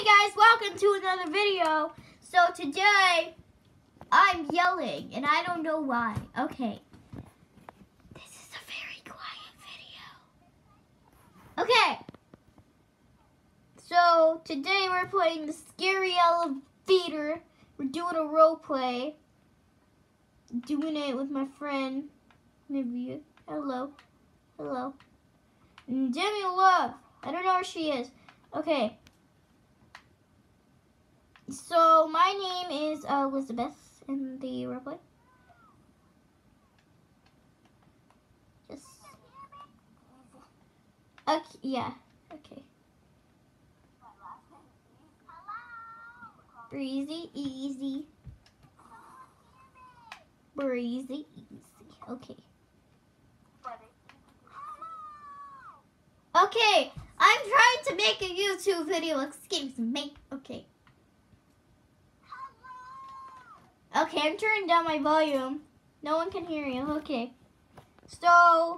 guys, welcome to another video. So today, I'm yelling, and I don't know why. Okay. This is a very quiet video. Okay. So today we're playing the Scary Elevator. We're doing a role play. Doing it with my friend, Nivea. Hello. Hello. And Demi Love. I don't know where she is. Okay. So my name is Elizabeth in the roleplay. Just okay, yeah, okay. Breezy, easy. Breezy, easy. Okay. Okay, I'm trying to make a YouTube video. Excuse me. Okay. Okay, I'm turning down my volume. No one can hear you. Okay. So,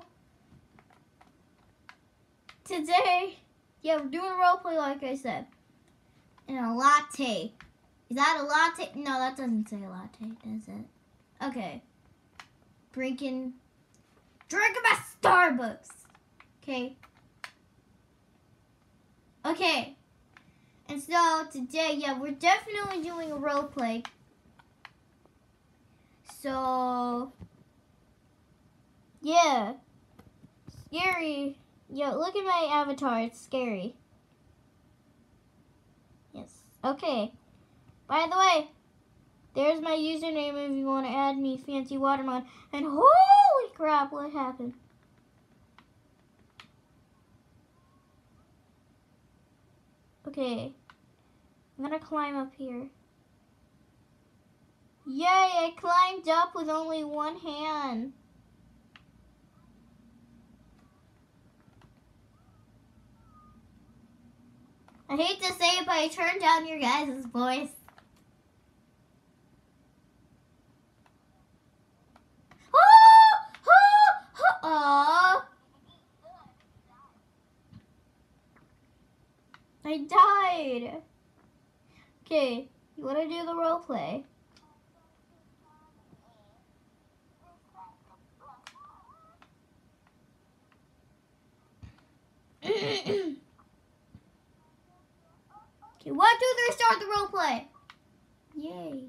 today, yeah, we're doing a roleplay like I said. And a latte. Is that a latte? No, that doesn't say latte, does it? Okay. Drinking my Starbucks. Okay. Okay. And so, today, yeah, we're definitely doing a roleplay. So, yeah, scary. Yo, look at my avatar. It's scary. Yes. Okay. By the way, there's my username if you want to add me, Fancy Watermelon. And holy crap, what happened? Okay. I'm gonna climb up here. Yay, I climbed up with only one hand. I hate to say it, but I turned down your guys' voice. I died. Okay, you want to do the role play? Okay, 1, 2, 3, start the role play. Yay.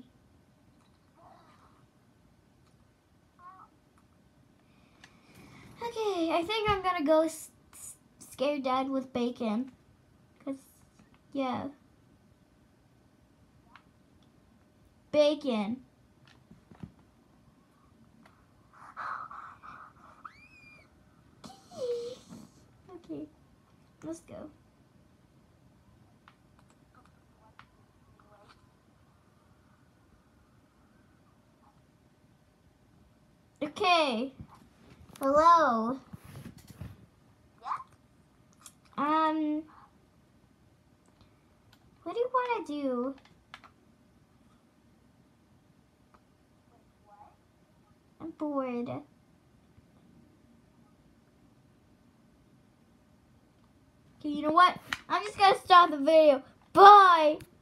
Okay, I think I'm gonna go scare Dad with bacon. Cause, yeah. Bacon. Okay, let's go. Okay. Hello. What do you want to do? I'm bored. Okay, you know what? I'm just gonna stop the video. Bye!